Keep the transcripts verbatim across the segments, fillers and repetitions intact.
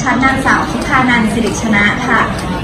ฉันนางสาวทิพานันท์สิริชนะค่ะ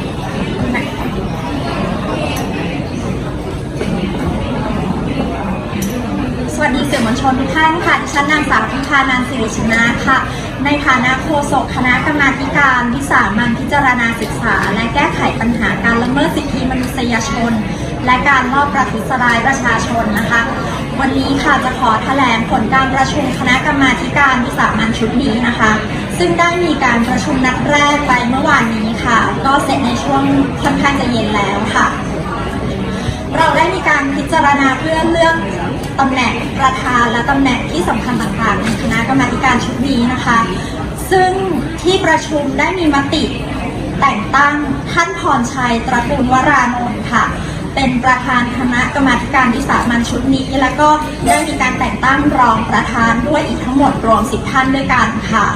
สวัสดีสื่อมวลชนทุกท่านค่ะดิฉันนางสาวทิพานันท์สิริชนะค่ะในฐานะโฆษกคณะกรรมาการวิสามัญพิจารณาศึกษาและแก้ไขปัญหาการละเมิดสิทธิมนุษยชนและการลอบประทุษร้ายประชาชนนะคะวันนี้ค่ะจะขอแถลงผลการประชุมคณะกรรมาการวิสามัญชุดนี้นะคะซึ่งได้มีการประชุมนัดแรกไปเมื่อวานนี้ค่ะก็เสร็จในช่วงค่อนข้างจะเย็นแล้วค่ะเราได้มีการพิจารณาเพื่อเลือกตำแหน่งประธานและตำแหน่งที่สำคัญต่างๆในคณะกรรมาการชุดนี้นะคะซึ่งที่ประชุมได้มีมติแต่งตั้งท่านพรชัยตระกูลวรานนท์ค่ะเป็นประธานคณะกรรมาการวิสามัญชุดนี้แล้วก็ได้มีการแต่งตั้งรองประธานด้วยอีกทั้งหมดรวมสิบท่านด้วยกันค่ะ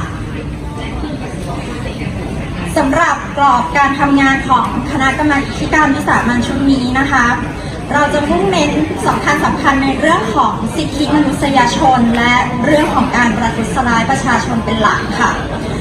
สำหรับกรอบการทำงานของคณะกรรมาการวิสามัญชุดนี้นะคะเราจะมุ่งเน้นสำคัญสำคัญในเรื่องของสิทธิมนุษยชนและเรื่องของการประทุษร้ายประชาชนเป็นหลักค่ะ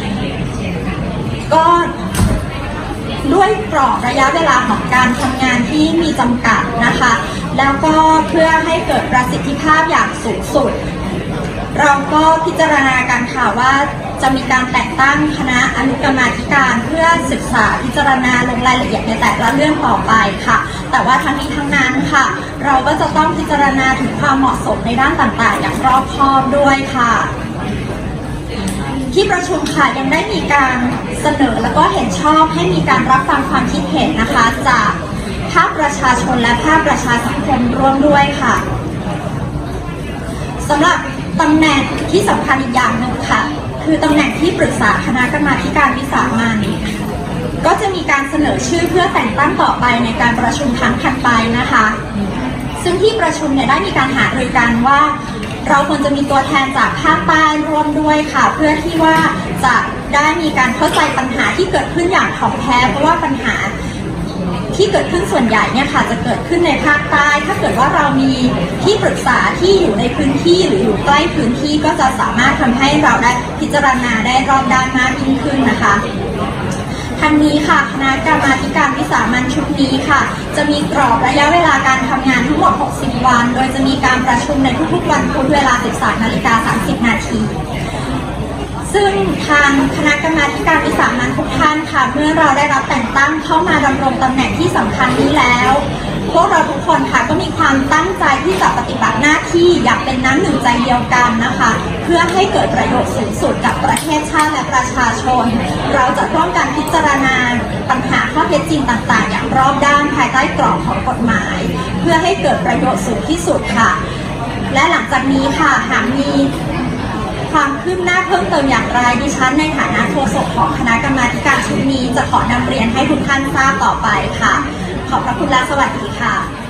ก็ด้วยกรอบระยะเวลาของการทำงานที่มีจำกัดนะคะแล้วก็เพื่อให้เกิดประสิทธิภาพอย่างสูงสุดเราก็พิจารณากันค่ะว่าจะมีการแต่งตั้งคณะอนุกรรมาธิการเพื่อศึกษาพิจารณาลงรายละเอียดในแต่ละเรื่องต่อไปค่ะแต่ว่าทั้งนี้ทั้งนั้นค่ะเราก็จะต้องพิจารณาถึงความเหมาะสมในด้านต่างๆอย่างรอบคอบด้วยค่ะที่ประชุมค่ะยังได้มีการเสนอแล้วก็เห็นชอบให้มีการรับฟังความคิดเห็นนะคะจากภาคประชาชนและภาคประชาสังคมร่วมด้วยค่ะสำหรับตำแหน่งที่สำคัญอีกอย่างหนึ่งค่ะคือตำแหน่งที่ปรึกษาคณะกรรมาการวิสามัญก็จะมีการเสนอชื่อเพื่อแต่งตั้งต่อไปในการประชุมครั้งถัดไปนะคะซึ่งที่ประชุมเนี่ยได้มีการหารือกันว่าเราควรจะมีตัวแทนจากภาคใต้ร่วมด้วยค่ะเพื่อที่ว่าจะได้มีการเข้าใจปัญหาที่เกิดขึ้นอย่างถ่องแท้เพราะว่าปัญหาที่เกิดขึ้นส่วนใหญ่เนี่ยค่ะจะเกิดขึ้นในภาคใต้ถ้าเกิดว่าเรามีที่ปรึกษาที่อยู่ในพื้นที่หรืออยู่ใกล้พื้นที่ก็จะสามารถทำให้เราได้พิจารณาได้รอบด้านมากยิ่งขึ้นนะคะทั้งนี้ค่ะคณะกรรมาการวิสามัญชุดนี้ค่ะจะมีกรอบระยะเวลาการทำงานทั้งหมดหกสิบวันโดยจะมีการประชุมในทุกๆวันพุธเวลา สิบสามนาฬิกาสามสิบนาทีซึ่งทางคณะกรรมาการวิสามัญทุกท่านค่ะเมื่อเราได้รับแต่งตั้งเข้ามาดำรงตำแหน่งที่สำคัญนี้แล้วพวกเราทุกคนค่ะก็มีความตั้งใจที่จะปฏิบัติหน้าที่อย่างเป็นน้ำหนึ่งใจเดียวกันนะคะเพื่อให้เกิดประโยชน์สูงสุดกับประเทศชาติและประชาชนเราจะร่วมกันพิจารณาปัญหาข้อเท็จจริงต่างๆอย่างรอบด้านภายใต้กรอบของกฎหมายเพื่อให้เกิดประโยชน์สูงที่สุดค่ะและหลังจากนี้ค่ะหากมีความคืบหน้าเพิ่มเติมอย่างไรดิฉันในฐานะโฆษกของคณะกรรมาการชุดนี้จะขอนำเรียนให้ทุกท่านทราบต่อไปค่ะขอบพระคุณและสวัสดีค่ะ